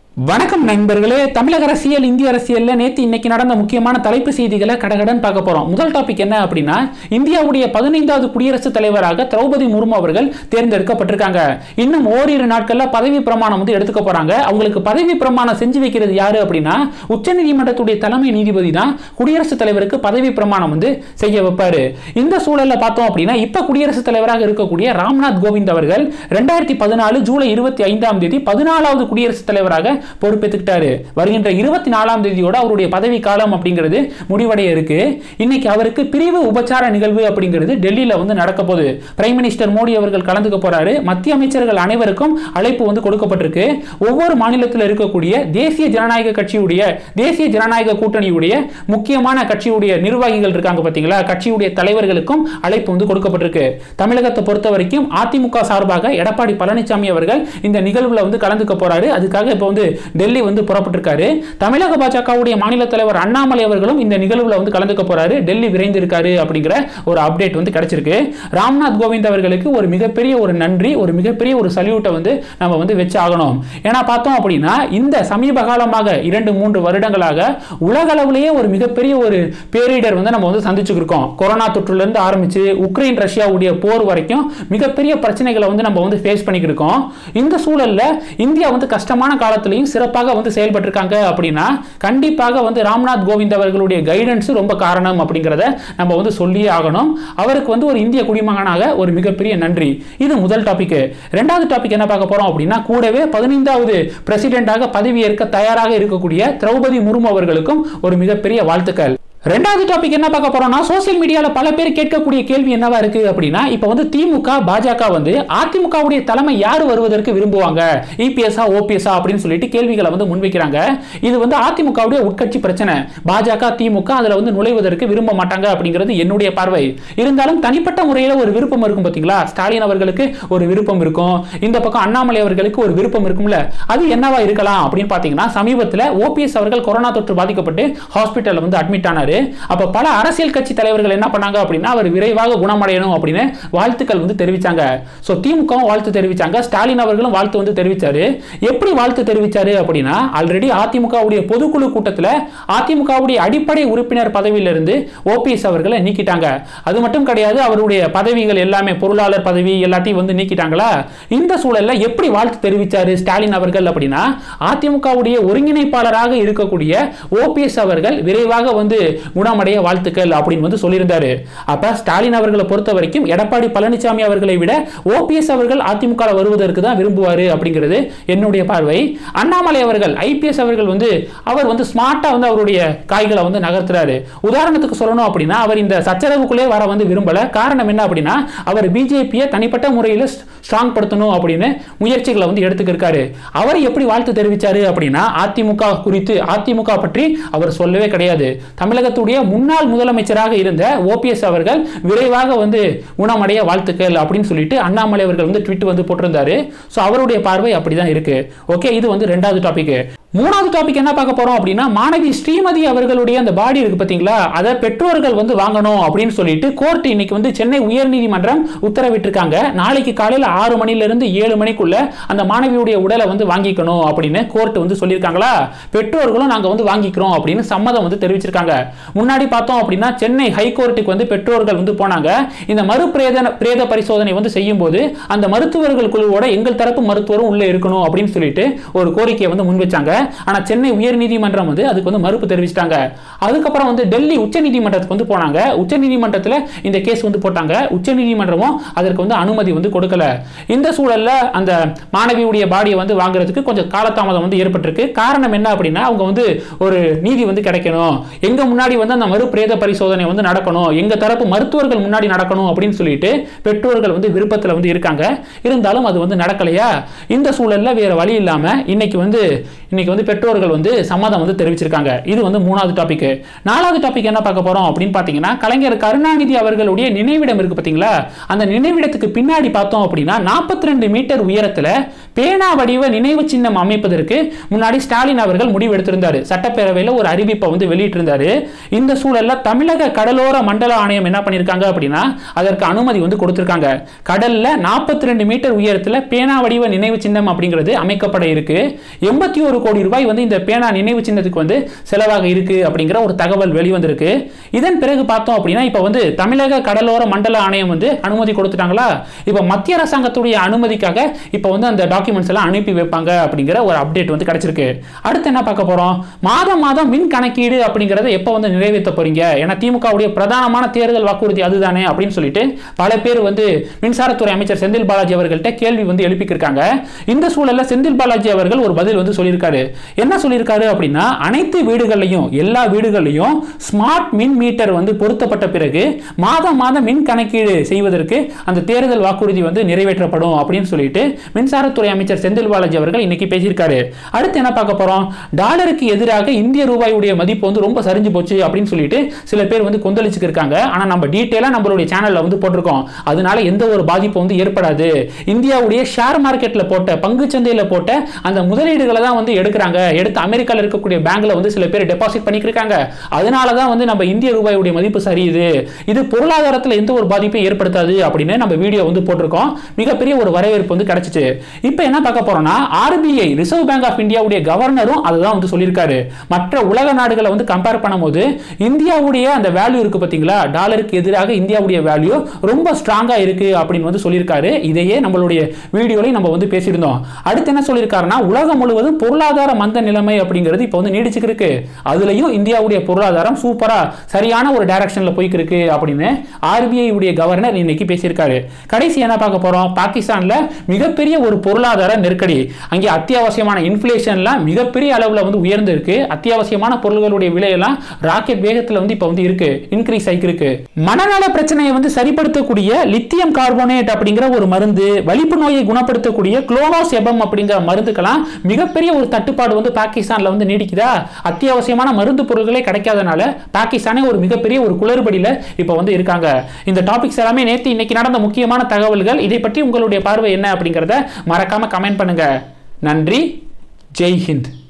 வணக்கம் நண்பர்களே. தமிழக அரசியல், இந்திய அரசியல்ல நேத்து இன்னைக்கு நடந்த முக்கியமான தலைப்பு செய்திகளை கடகடன் பார்க்க போறோம். முதல் டாபிக் என்ன அப்படின்னா, இந்தியாவுடைய 15வது குடியரசுத் தலைவராக திரௌபதி முர்மு அவர்கள் தேர்ந்தெடுக்கப்பட்டிருக்காங்க. இன்னும் ஓரிரு நாட்கள்ல பதவி பிரமாணம் எடுத்துக்க போறாங்க. அவங்களுக்கு பதவி பிரமாணம் செஞ்சு வைக்கிறது யாரு அப்படின்னா, உச்சநீதிமன்றத்துடைய தலைமை நீதிபதி தான் குடியரசுத் தலைவருக்கு பதவி பிரமாணம் செய்ய வைப்பாரு. இந்த சூழல்ல பார்த்தோம் அப்படின்னா, இப்ப குடியரசுத் தலைவராக இருக்கக்கூடிய ராம்நாத் கோவிந்த் அவர்கள் 2014 ஜூலை 25ஆம் தேதி 14வது குடியரசுத் தலைவராக பொறுப்பேற்றுக்கிட்டாரு. வருகின்ற 24ஆம் தேதியோட அவருடைய பதவி காலம் அப்படிங்கிறது முடிவடைய இருக்கு. இன்னைக்கு அவருக்கு பிரிவு உபச்சார நிகழ்வு அப்படிங்கிறது டெல்லியில நடக்க போகுது. பிரைம் மினிஸ்டர் மோடி அவர்கள் கலந்துக்க போறாரு. மத்திய அமைச்சர்கள் அனைவருக்கும் அழைப்பு கொடுக்கப்பட்டிருக்கு. ஒவ்வொரு மாநிலத்தில் இருக்கக்கூடிய தேசிய ஜனநாயக கட்சியுடைய, தேசிய ஜனநாயக கூட்டணியுடைய முக்கியமான கட்சியுடைய நிர்வாகிகள் இருக்காங்க பாத்தீங்களா, கட்சியுடைய தலைவர்களுக்கும் அழைப்பு கொடுக்கப்பட்டிருக்கு. தமிழகத்தை பொறுத்த வரைக்கும் அதிமுக சார்பாக எடப்பாடி பழனிசாமி அவர்கள் இந்த நிகழ்வுல கலந்துக்க போறாரு. அதுக்காக இப்ப டெல்லி புறப்பட்டிருக்காரு. தமிழக பாஜகவுடைய மாநில தலைவர் அண்ணாமலை அவர்களும் இந்த நிகழ்வுல கலந்துக்க போறாரு. டெல்லி விரைந்திருக்காரு அப்படிங்கிற ஒரு அப்டேட் கிடைச்சிருக்கு. ராம்நாத் கோவிந்த் அவர்களுக்கு ஒரு மிகப்பெரிய ஒரு நன்றி, ஒரு மிகப்பெரிய ஒரு சல்யூட்டை நம்ம வச்சு ஆகணும். ஏன்னா பார்த்தோம் அப்படின்னா, இந்த சமீப காலமாக 2-3 வருடங்களாக உலக அளவிலேயே ஒரு மிகப்பெரிய ஒரு பேரிடர் நம்ம சந்திச்சுட்டு இருக்கோம். கொரோனா தொற்றுல இருந்து ஆரம்பிச்சு உக்ரைன் ரஷ்யாவுடைய போர் வரைக்கும் மிகப்பெரிய பிரச்சனைகளை நம்ம ஃபேஸ் பண்ணிட்டு இருக்கோம். இந்த சூழல்ல இந்தியா கஷ்டமான காலத்திலையும் சிறப்பாக செயல்பட்டிருக்காங்க அப்படின்னா கண்டிப்பாக ராம்நாத் கோவிந்த் அவர்களுடைய கைடன்ஸ் ரொம்ப காரணம் அப்படிங்கறத நம்ம சொல்லியே ஆகணும். அவருக்கு ஒரு இந்திய குடிமகனாக ஒரு மிகப்பெரிய நன்றி. இது முதல் டாபிக். இரண்டாவது டாபிக் என்ன பார்க்க போறோம் அப்படின்னா, கூடவே 15வது பிரசிடென்டாக பதவியேற்க தயாராக இருக்கக்கூடிய திரௌபதி முர்மு அவர்களுக்கும் ஒரு மிகப்பெரிய வாழ்த்துக்கள். ரெண்டாவது டாபிக் என்ன பார்க்க போறோம்னா, சோசியல் மீடியால பல பேர் கேட்கக்கூடிய கேள்வி என்னவா இருக்கு அப்படின்னா, இப்ப திமுக பாஜக அதிமுகவுடைய தலைமை யார் வருவதற்கு விரும்புவாங்க, இபிஎஸ்ஆ ஓபிஎஸ்ஆ அப்படின்னு சொல்லிட்டு கேள்விகளை முன்வைக்கிறாங்க. இது அதிமுகவுடைய உட்கட்சி பிரச்சனை. பாஜக திமுக அதுல நுழைவதற்கு விரும்ப மாட்டாங்க அப்படிங்கிறது என்னுடைய பார்வை. இருந்தாலும் தனிப்பட்ட முறையில் ஒரு விருப்பம் இருக்கும் பாத்தீங்களா. ஸ்டாலின் அவர்களுக்கு ஒரு விருப்பம் இருக்கும், இந்த பக்கம் அண்ணாமலை அவர்களுக்கு ஒரு விருப்பம் இருக்கும்ல. அது என்னவா இருக்கலாம் அப்படின்னு பாத்தீங்கன்னா, சமீபத்தில் ஓபிஎஸ் அவர்கள் கொரோனா தொற்று பாதிக்கப்பட்டு ஹாஸ்பிட்டல் அட்மிட் ஆனார். அப்ப பல அரசியல் கட்சி தலைவர்கள் என்ன பண்ணாங்க அப்படின்னா, அவர் விரைவாக குணமடையணும் அப்படின்னு வாழ்த்துக்கள் தெரிவிச்சாங்க. சோ திமுகவும் வாழ்த்து தெரிவிச்சாங்க, ஸ்டாலின் அவர்களும் வாழ்த்து தெரிவிச்சாரு. எப்படி வாழ்த்து தெரிவிச்சாரு அப்படின்னா, ஆல்ரெடி அதிமுகவுடைய பொதுக்குழு கூட்டத்தில் அதிமுகவுடைய அடிப்படை உறுப்பினர் பதவியிலிருந்து ஓபிஎஸ் அவர்களை நீக்கிட்டாங்க. அது மட்டும் கிடையாது, அவருடைய பதவிகள் எல்லாமே பொருளாளர் பதவி எல்லாத்தையும் நீக்கிட்டாங்களா. இந்த சூழல்ல எப்படி வாழ்த்து தெரிவிச்சாரு ஸ்டாலின் அவர்கள் அப்படின்னா, அதிமுகவுடைய ஒருங்கிணைப்பாளராக இருக்கக்கூடிய ஓபிஎஸ் அவர்கள் விரைவாக குணமடைய வாழ்த்துக்கள் அப்படின்னு சொல்லியிருந்தாரு. அப்ப ஸ்டாலின் அவர்களை பொறுத்த வரைக்கும் எடப்பாடி பழனிசாமி அவர்களை விட ஓபிஎஸ் அவர்கள் அதிமுக வருவதற்கு தான் விரும்புவாரு அப்படிங்கிறது என்னுடைய பார்வை. அண்ணாமலை அவர்கள் ஐபிஎஸ் அவர்கள் அவர் ஸ்மார்ட்டா அவருடைய காய்களை நகர்த்துறாரு. உதாரணத்துக்கு சொல்லணும் அப்படின்னா, அவர் இந்த சச்சரவுக்குள்ளே வர விரும்பல. காரணம் என்ன அப்படின்னா, அவர் பிஜேபியை தனிப்பட்ட முறையில் ஸ்ட்ராங் படுத்தணும் அப்படின்னு முயற்சிகளை எடுத்துக்கிருக்காரு. அவர் எப்படி வாழ்த்து தெரிவிச்சாரு அப்படின்னா, அதிமுக குறித்து, அதிமுக பற்றி அவர் சொல்லவே கிடையாது. தமிழகத்துடைய முன்னாள் முதலமைச்சராக இருந்த ஓபிஎஸ் அவர்கள் விரைவாக குணமடைய வாழ்த்துக்கள் அப்படின்னு சொல்லிட்டு அண்ணாமலை அவர்கள் ட்வீட் போட்டிருந்தாரு. சோ அவருடைய பார்வை அப்படிதான் இருக்கு. ஓகே, இது இரண்டாவது டாபிக். மூணாவது டாபிக் என்ன பார்க்க போறோம் அப்படின்னா, மாணவி ஸ்ரீமதி அவர்களுடைய அந்த பாடி இருக்கு பாத்தீங்களா, அதை பெற்றோர்கள் வாங்கணும் அப்படின்னு சொல்லிட்டு கோர்ட் இன்னைக்கு சென்னை உயர்நீதிமன்றம் உத்தரவிட்டிருக்காங்க. நாளைக்கு காலையில் 6 மணிலிருந்து 7 மணிக்குள்ள அந்த மாணவியுடைய உடலை வாங்கிக்கணும் அப்படின்னு கோர்ட் சொல்லியிருக்காங்களா. பெற்றோர்களும் நாங்க வாங்கிக்கிறோம் அப்படின்னு சம்மதம் தெரிவிச்சிருக்காங்க. முன்னாடி பார்த்தோம் அப்படின்னா, சென்னை ஹைகோர்ட்டுக்கு பெற்றோர்கள் போனாங்க. இந்த பிரேத பரிசோதனை செய்யும் போது அந்த மருத்துவர்கள் குழுவோட எங்கள் தரப்பு மருத்துவரும் உள்ள இருக்கணும் அப்படின்னு சொல்லிட்டு ஒரு கோரிக்கையை முன் வச்சாங்க. ஆனா சென்னை உயர்நீதிமன்றம் அதுக்கு மறுப்பு தெரிவிச்சிட்டாங்க. அதுக்கப்புறம் டெல்லி உச்சநீதிமன்றத்துக்கு போனாங்க. உச்சநீதிமன்றத்தில் இந்த கேஸ் போட்டாங்க. உச்சநீதிமன்றமும் அதற்கு அனுமதி கொடுக்கல. இந்த சூழல்ல அந்த மாணவியுடைய பாடியை வாங்குறதுக்கு கொஞ்சம் காலதாமதம் ஏற்பட்டிருக்கு. காரணம் என்ன அப்படின்னா, அவங்க ஒரு நீதி கிடைக்கணும், எங்க முன்னாடி அந்த மறு பிரேத பரிசோதனை நடக்கணும், எங்க தரப்பு மருத்துவர்கள் முன்னாடி நடக்கணும் அப்படின்னு சொல்லிட்டு பெற்றோர்கள் விருப்பத்தில் இருக்காங்க. இருந்தாலும் அது நடக்கலையா. இந்த சூழல்ல வேற வழி இல்லாம இன்னைக்கு பெற்றோர்கள் சம்மதம் தெரிவிச்சிருக்காங்க. இது மூணாவது டாபிக். நாலாவது டாபிக் என்ன பார்க்க போறோம் அப்படின்னு பாத்தீங்கன்னா, கலைஞர் கருணாநிதி அவர்களுடைய நினைவிடம் இருக்கு பாத்தீங்களா, அந்த நினைவிடத்துக்கு பின்னாடி பார்த்தோம் அப்படின்னா 42 மீட்டர் உயரத்துல பேனா வடிவ நினைவு சின்னம் அமைப்பதற்கு முன்னாடி ஸ்டாலின் அவர்கள் முடிவெடுத்திருந்தாரு. சட்டப்பேரவையில் ஒரு அறிவிப்பை வெளியிட்டிருந்தாரு. இந்த சூழல்ல தமிழக கடலோர மண்டல ஆணையம் என்ன பண்ணிருக்காங்க அப்படின்னா, அதற்கு அனுமதி கொடுத்திருக்காங்க. கடல்ல 42 மீட்டர் உயரத்துல பேனா வடிவ நினைவு சின்னம் அப்படிங்கிறது அமைக்கப்பட இருக்கு. 81 கோடி கோடி ரூபாய் வந்து இந்த பேனா நினைவு சின்னத்துக்கு வந்து செலவாக இருக்கு அப்படிங்கிற ஒரு தகவல் வெளிவந்திருக்கு. இதன் பிறகு பார்த்தோம் அப்படின்னா இப்ப வந்து தமிழக கடலோர மண்டல ஆணையம் வந்து அனுமதி கொடுத்துட்டாங்களா. இப்ப மத்திய அரசாங்கத்துடைய அனுமதிக்காக இப்ப வந்து அந்த டாக்குமெண்ட்ஸ் எல்லாம் அனுப்பி வைப்பாங்க அப்படிங்கிற ஒரு அப்டேட் வந்து கிடைச்சிருக்கு. அடுத்து என்ன பார்க்க போறோம், மாதம் மாதம் மின் கணக்கீடு அப்படிங்கறத எப்ப வந்து நிறைவேற்ற போறீங்க, ஏன்னா திமுகவுடைய பிரதானமான தேர்தல் வாக்குறுதி அதுதானே அப்படின்னு சொல்லிட்டு பல பேர் வந்து மின்சாரத்துறை அமைச்சர் செந்தில் பாலாஜி அவர்கள்ட்ட கேள்வி வந்து எழுப்பியிருக்காங்க. இந்த சூழல்ல செந்தில் பாலாஜி அவர்கள் ஒரு பதில் வந்து சொல்லியிருக்காரு. என்ன சொல்லியிருக்காரு அப்படின்னா, அனைத்து வீடுகளையும் எல்லா வீடுகளையும் ஸ்மார்ட் மின் மீட்டர் வந்து பொருத்தப்பட்ட பிறகு மாதம் மாதம் மின் கணக்கீடு செய்வதற்கு அந்த தேர்தல் வாக்குறுதி வந்து நிறைவேற்றப்படும் அப்படின்னு சொல்லிட்டு மின்சாரத்துறை அமைச்சர் செந்தில் பாலாஜி அவர்கள் இன்னைக்கு பேசியிருக்காரு. அடுத்து என்ன பார்க்க போறோம், டாலருக்கு எதிராக இந்திய ரூபாயுடைய மதிப்பு வந்து ரொம்ப சரிஞ்சு போச்சு அப்படின்னு சொல்லிட்டு சில பேர் வந்து கொந்தளிச்சுக்கு இருக்காங்க. ஆனா நம்ம டீடைலா நம்மளுடைய சேனல்ல வந்து போட்டிருக்கோம், அதனால எந்த ஒரு பாதிப்பு வந்து ஏற்படாது. இந்தியாவுடைய ஷேர் மார்க்கெட்ல போட்ட பங்கு சந்தையில போட்ட அந்த முதலீடுகளை தான் வந்து எடுக்கிறாங்க, எடுத்து அமெரிக்கால இருக்கக்கூடிய பேங்க்ல வந்து சில பேர் டெபாசிட் பண்ணிருக்காங்க, அதனால தான் வந்து நம்ம இந்திய ரூபாயுடைய மதிப்பு சரியுது, இது பொருளாதாரத்தில் எந்த ஒரு பாதிப்பையும் ஏற்படுத்தாது அப்படின்னு நம்ம வீடியோ வந்து போட்டிருக்கோம். மிகப்பெரிய ஒரு வரவேற்பு வந்து கிடைச்சிச்சு. இப்போ என்ன பார்க்க போறோம்னா, ஆர்பிஐ ரிசர்வ் பேங்க் ஆஃப் இந்தியாவுடைய கவர்னரும் அதுதான் வந்து சொல்லியிருக்காரு. மற்ற உலக நாடுகளை வந்து கம்பேர் பண்ணும்போது இந்தியாவுடைய அந்த வேல்யூ இருக்கு பாத்தீங்களா, டாலருக்கு எதிராக இந்தியாவுடைய வேல்யூ ரொம்ப ஸ்ட்ராங்கா இருக்கு அப்படின்னு வந்து சொல்லியிருக்காரு. இதையே நம்மளுடைய வீடியோலையும் நம்ம வந்து பேசியிருந்தோம். அடுத்து என்ன சொல்லியிருக்காருன்னா, உலகம் முழுவதும் பொருளாதார மந்த நிலைமை அப்படிங்கிறது இப்போ வந்து நீடிச்சுக்கு இருக்கு, அதுலயும் இந்தியாவுடைய பொருளாதாரம் சூப்பரா சரியான ஒரு டைரக்ஷன்ல போய்க்கு இருக்கு அப்படின்னு ஆர்பிஐ உடைய கவர்னர் இன்னைக்கு பேசியிருக்காரு. கடைசி என்ன பார்க்க போறோம், பாகிஸ்தான்ல மிகப்பெரிய ஒரு பொருளாதார நெருக்கடி, அங்கே அத்தியாவசியமான இன்ஃப்ளேஷன்லாம் மிகப்பெரிய அளவுல வந்து உயர்ந்து இருக்கு, அத்தியாவசியமான பொருட்களுடைய விலையெல்லாம் ராக்கெட் வேகத்துல வந்து இப்போ வந்து இருக்கு, இன்க்ரீஸ் ஆயிருக்கு. மனநல பிரச்சனையை வந்து சரிப்படுத்தக்கூடிய லித்தியம் கார்போனேட் அப்படிங்கிற ஒரு மருந்து, வலிப்பு நோயை குணப்படுத்தக்கூடிய குளோனோசெபம் அப்படிங்கிற மருந்துக்கெல்லாம் மிகப்பெரிய ஒரு தட்டுப்பாடு வந்து பாகிஸ்தான்ல வந்து நீடிக்குதா. அத்தியாவசியமான மருந்து பொருட்களே கிடைக்காதனால பாகிஸ்தானே ஒரு மிகப்பெரிய ஒரு குளறுபடியில இப்போ வந்து இருக்காங்க. இந்த டாபிக்ஸ் எல்லாமே நேத்து இன்னைக்கு நடந்த முக்கியமான தகவல்கள். இதை பற்றி உங்களுடைய பார்வை என்ன அப்படிங்கறத மறக்காம கமெண்ட் பண்ணுங்க. நன்றி. ஜெய் ஹிந்த்.